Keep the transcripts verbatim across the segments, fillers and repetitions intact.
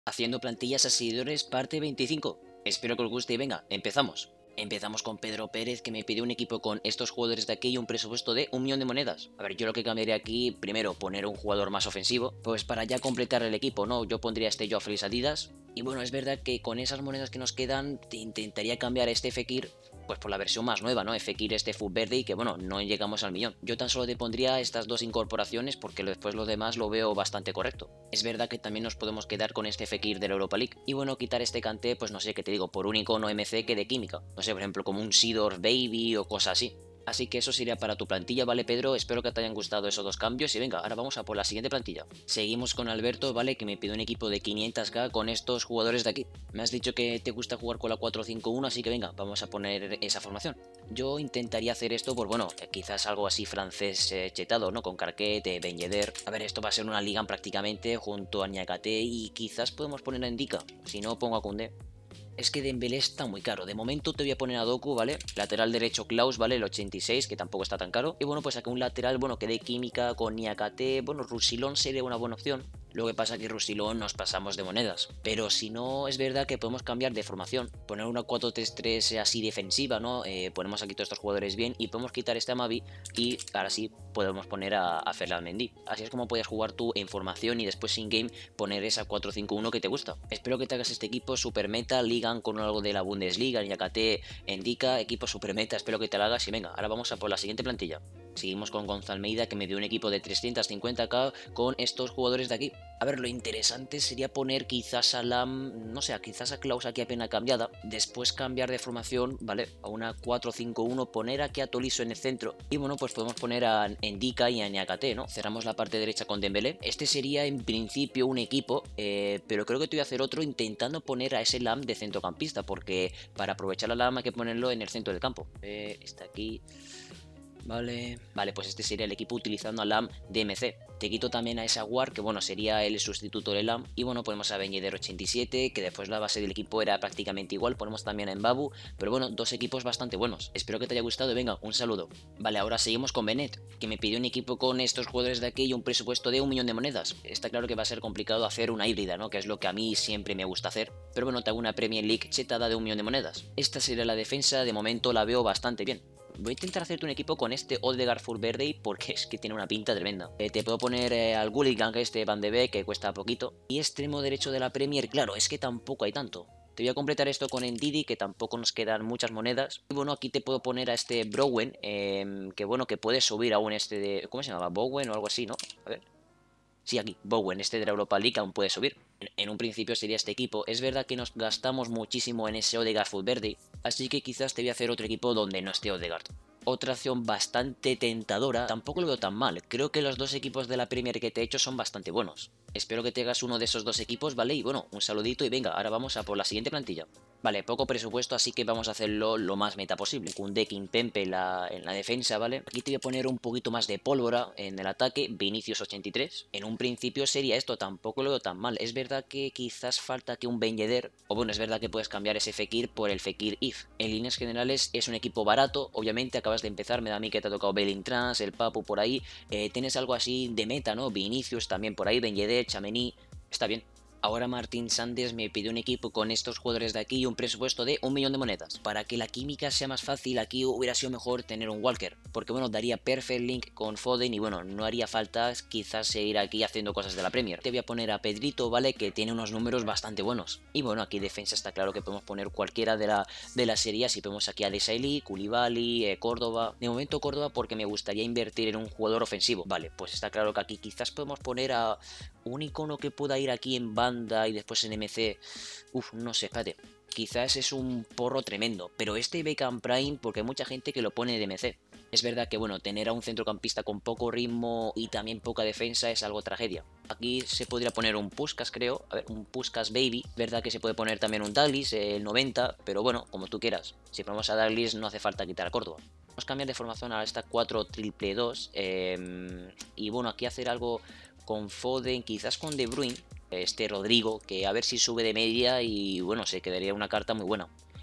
Haciendo plantillas a seguidores parte veinticinco. Espero que os guste y venga, empezamos. Empezamos con Pedro Pérez, que me pidió un equipo con estos jugadores de aquí y un presupuesto de un millón de monedas. A ver, yo lo que cambiaría aquí, primero poner un jugador más ofensivo, pues para ya completar el equipo, ¿no? Yo pondría este Joffrey Adidas. Y bueno, es verdad que con esas monedas que nos quedan, te intentaría cambiar este Fekir pues por la versión más nueva, ¿no? Fekir este Full Verde y que bueno, no llegamos al millón. Yo tan solo te pondría estas dos incorporaciones porque después lo demás lo veo bastante correcto. Es verdad que también nos podemos quedar con este Fekir de la Europa League. Y bueno, quitar este Kanté, pues no sé qué te digo, por un icono M C que de química. No sé, por ejemplo, como un Sidor Baby o cosas así. Así que eso sería para tu plantilla, ¿vale, Pedro? Espero que te hayan gustado esos dos cambios y venga, ahora vamos a por la siguiente plantilla. Seguimos con Alberto, ¿vale? Que me pide un equipo de quinientos k con estos jugadores de aquí. Me has dicho que te gusta jugar con la cuatro cinco uno, así que venga, vamos a poner esa formación. Yo intentaría hacer esto, pues bueno, quizás algo así francés eh, chetado, ¿no? Con Carquet, eh, Ben Yedder. A ver, esto va a ser una liga prácticamente junto a Niakate y quizás podemos poner a Indica. Si no, pongo a Koundé. Es que Dembélé está muy caro. De momento te voy a poner a Doku, ¿vale? Lateral derecho Klaus, ¿vale? El ochenta y seis, que tampoco está tan caro. Y bueno, pues aquí un lateral, bueno, que dé química con Niakate. Bueno, Roussillon sería una buena opción. Lo que pasa es que Roussillon nos pasamos de monedas. Pero si no, es verdad que podemos cambiar de formación. Poner una cuatro tres tres así defensiva, ¿no? Eh, ponemos aquí todos estos jugadores bien y podemos quitar este Amavi y ahora sí podemos poner a, a Ferland Mendy. Así es como puedes jugar tú en formación y después in game poner esa cuatro cinco uno que te gusta. Espero que te hagas este equipo super meta, ligan con algo de la Bundesliga, Niakate, Indica, equipo super meta, espero que te lo hagas y venga, ahora vamos a por la siguiente plantilla. Seguimos con Gonzalo Almeida, que me dio un equipo de trescientos cincuenta k con estos jugadores de aquí. A ver, lo interesante sería poner quizás a Lam, no sé, quizás a Klaus aquí apenas cambiada, después cambiar de formación, ¿vale? A una cuatro cinco uno, poner aquí a Tolisso en el centro y bueno, pues podemos poner a Endika y a Niakate, ¿no? Cerramos la parte derecha con Dembélé. Este sería en principio un equipo, eh, pero creo que te voy a hacer otro intentando poner a ese Lam de centrocampista, porque para aprovechar a Lam hay que ponerlo en el centro del campo. Eh, está aquí... Vale, vale, pues este sería el equipo utilizando a Lam de M C. Te quito también a esa War, que bueno, sería el sustituto de Lam. Y bueno, ponemos a Ben Yedder ochenta y siete, que después la base del equipo era prácticamente igual. Ponemos también a Mbabu, pero bueno, dos equipos bastante buenos. Espero que te haya gustado y venga, un saludo. Vale, ahora seguimos con Benet, que me pidió un equipo con estos jugadores de aquí y un presupuesto de un millón de monedas. Está claro que va a ser complicado hacer una híbrida, ¿no? Que es lo que a mí siempre me gusta hacer. Pero bueno, te hago una Premier League chetada de un millón de monedas. Esta sería la defensa, de momento la veo bastante bien. Voy a intentar hacerte un equipo con este Odegaard Full Verde porque es que tiene una pinta tremenda. Eh, te puedo poner eh, al Gulligan, que este Van de Beek, que cuesta poquito. Y extremo derecho de la Premier, claro, es que tampoco hay tanto. Te voy a completar esto con Ndidi, que tampoco nos quedan muchas monedas. Y bueno, aquí te puedo poner a este Browen, eh, que bueno, que puede subir aún este de... ¿Cómo se llama? Bowen o algo así, ¿no? A ver. Sí, aquí, Bowen, este de la Europa League aún puede subir. En, en un principio sería este equipo. Es verdad que nos gastamos muchísimo en ese Odegaard Full Verde, así que quizás te voy a hacer otro equipo donde no esté Odegaard. Otra opción bastante tentadora, tampoco lo veo tan mal. Creo que los dos equipos de la Premier que te he hecho son bastante buenos. Espero que te hagas uno de esos dos equipos, ¿vale? Y bueno, un saludito y venga, ahora vamos a por la siguiente plantilla. Vale, poco presupuesto, así que vamos a hacerlo lo más meta posible. Koundé, Kimpembe en la, en la defensa, ¿vale? Aquí te voy a poner un poquito más de pólvora en el ataque, Vinicius ochenta y tres. En un principio sería esto, tampoco lo veo tan mal. Es verdad que quizás falta que un Ben Yedder, o bueno, es verdad que puedes cambiar ese Fekir por el Fekir If. En líneas generales es un equipo barato, obviamente acabas de empezar, me da a mí que te ha tocado Bellintrans, el Papu por ahí. Eh, tienes algo así de meta, ¿no? Vinicius también por ahí, Ben Yedder, Tchouaméni, está bien. Ahora Martín Sanders me pidió un equipo con estos jugadores de aquí y un presupuesto de un millón de monedas. Para que la química sea más fácil, aquí hubiera sido mejor tener un Walker, porque bueno, daría perfect link con Foden y bueno, no haría falta quizás seguir aquí haciendo cosas de la Premier. Te voy a poner a Pedrito, ¿vale? Que tiene unos números bastante buenos. Y bueno, aquí defensa está claro que podemos poner cualquiera de la, de la serie, si ponemos aquí a Desailly, Koulibaly, eh, Córdoba. De momento Córdoba porque me gustaría invertir en un jugador ofensivo. Vale, pues está claro que aquí quizás podemos poner a un icono que pueda ir aquí en banda y después en M C. Uf, no sé, espérate. Quizás es un porro tremendo, pero este Beckham Prime porque hay mucha gente que lo pone de M C. Es verdad que bueno, tener a un centrocampista con poco ritmo y también poca defensa es algo tragedia. Aquí se podría poner un Puskas, creo, a ver, un Puskas Baby. Verdad que se puede poner también un Douglas, el noventa, pero bueno, como tú quieras. Si ponemos a Douglas no hace falta quitar a Córdoba. Vamos a cambiar de formación a esta cuatro triple dos eh, y bueno, aquí hacer algo con Foden, quizás con De Bruyne, este Rodrigo, que a ver si sube de media y bueno, se quedaría una carta muy buena.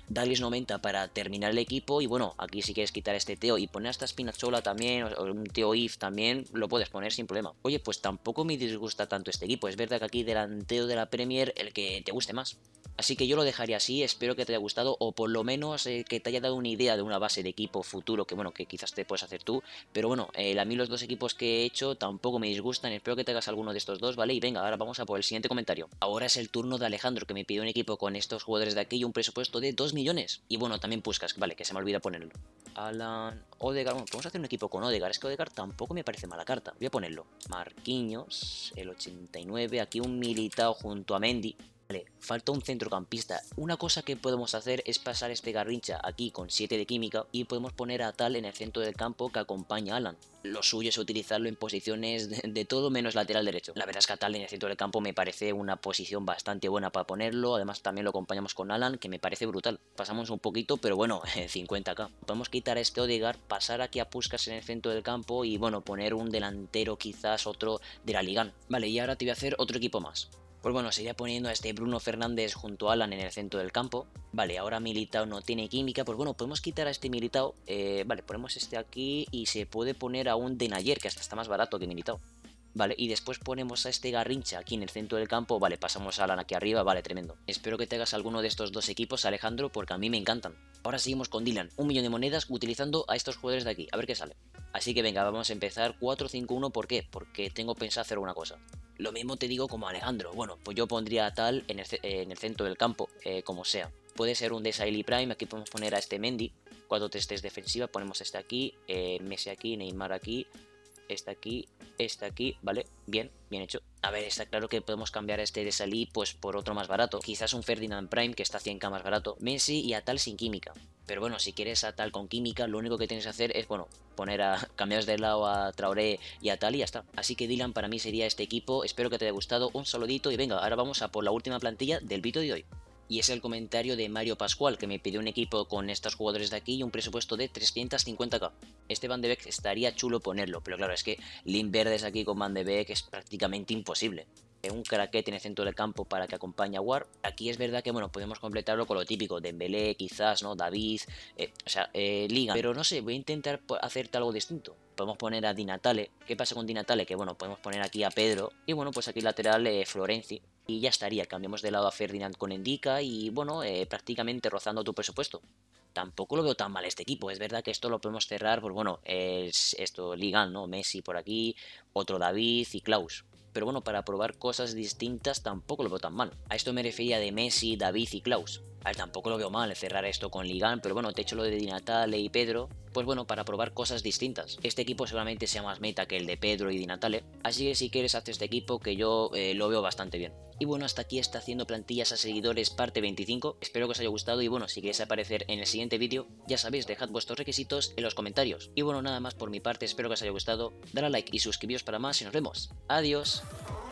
Darles noventa para terminar el equipo y bueno, aquí si quieres quitar este Teo y poner hasta Spinazzola también, o un Teo If también, lo puedes poner sin problema. Oye, pues tampoco me disgusta tanto este equipo, es verdad que aquí delantero de la Premier el que te guste más. Así que yo lo dejaría así, espero que te haya gustado o por lo menos eh, que te haya dado una idea de una base de equipo futuro que bueno, que quizás te puedes hacer tú. Pero bueno, eh, a mí los dos equipos que he hecho tampoco me disgustan, espero que te hagas alguno de estos dos, ¿vale? Y venga, ahora vamos a por el siguiente comentario. Ahora es el turno de Alejandro que me pidió un equipo con estos jugadores de aquí y un presupuesto de dos millones. Y bueno, también Puskas, vale, que se me olvida ponerlo. Alan, Odegaard, bueno, podemos hacer un equipo con Odegaard, es que Odegaard tampoco me parece mala carta, voy a ponerlo. Marquinhos, el ochenta y nueve, aquí un Militao junto a Mendy. Vale, falta un centrocampista. Una cosa que podemos hacer es pasar este Garrincha aquí con siete de química y podemos poner a Tal en el centro del campo que acompaña a Alan. Lo suyo es utilizarlo en posiciones de, de todo menos lateral derecho. La verdad es que a Tal en el centro del campo me parece una posición bastante buena para ponerlo. Además también lo acompañamos con Alan, que me parece brutal. Pasamos un poquito, pero bueno, cincuenta k. Podemos quitar a este Odegaard, pasar aquí a Puskas en el centro del campo y bueno, poner un delantero quizás otro de la Liga. Vale, y ahora te voy a hacer otro equipo más. Pues bueno, sería poniendo a este Bruno Fernández junto a Alan en el centro del campo. Vale, ahora Militao no tiene química, pues bueno, podemos quitar a este Militao. Eh, vale, ponemos este aquí y se puede poner a un Denayer, que hasta está más barato que Militao. Vale, y después ponemos a este Garrincha aquí en el centro del campo. Vale, pasamos a Alan aquí arriba, vale, tremendo. Espero que te hagas alguno de estos dos equipos, Alejandro, porque a mí me encantan. Ahora seguimos con Dylan, un millón de monedas utilizando a estos jugadores de aquí, a ver qué sale. Así que venga, vamos a empezar cuatro cinco uno, ¿por qué? Porque tengo pensado hacer una cosa. Lo mismo te digo como Alejandro, bueno, pues yo pondría a Tal en el, en el centro del campo, eh, como sea. Puede ser un Desailly Prime, aquí podemos poner a este Mendy, cuatro tres tres defensiva, ponemos este aquí, eh, Messi aquí, Neymar aquí, este aquí, este aquí, ¿vale? Bien, bien hecho. A ver, está claro que podemos cambiar a este de Salí pues por otro más barato. Quizás un Ferdinand Prime que está cien k más barato. Messi y a Tal sin química. Pero bueno, si quieres a Tal con química, lo único que tienes que hacer es, bueno, poner a cambiar de lado a Traoré y a Tal y ya está. Así que Dylan para mí sería este equipo. Espero que te haya gustado. Un saludito y venga, ahora vamos a por la última plantilla del vídeo de hoy. Y es el comentario de Mario Pascual, que me pidió un equipo con estos jugadores de aquí y un presupuesto de trescientos cincuenta k. Este Van de Beek estaría chulo ponerlo, pero claro, es que Lin Verdes aquí con Van de Beek es prácticamente imposible. Un craquet en el centro del campo para que acompañe a War. Aquí es verdad que, bueno, podemos completarlo con lo típico, Dembélé, quizás, ¿no? David, eh, o sea, eh, Liga. Pero no sé, voy a intentar hacerte algo distinto. Podemos poner a Di Natale. ¿Qué pasa con Di Natale? Que, bueno, podemos poner aquí a Pedro. Y, bueno, pues aquí lateral eh, Florenzi. Y ya estaría, cambiamos de lado a Ferdinand con Endika y, bueno, eh, prácticamente rozando tu presupuesto. Tampoco lo veo tan mal este equipo, es verdad que esto lo podemos cerrar, pues bueno, es esto, Ligan, ¿no? Messi por aquí, otro David y Klaus. Pero bueno, para probar cosas distintas tampoco lo veo tan mal. A esto me refería de Messi, David y Klaus. A ver, tampoco lo veo mal cerrar esto con Ligan, pero bueno, te he hecho lo de Di Natale y Pedro, pues bueno, para probar cosas distintas. Este equipo seguramente sea más meta que el de Pedro y Di Natale, así que si quieres hacer este equipo que yo eh, lo veo bastante bien. Y bueno, hasta aquí está haciendo plantillas a seguidores parte veinticinco, espero que os haya gustado y bueno, si queréis aparecer en el siguiente vídeo, ya sabéis, dejad vuestros requisitos en los comentarios. Y bueno, nada más por mi parte, espero que os haya gustado, dale a like y suscribíos para más y nos vemos. Adiós.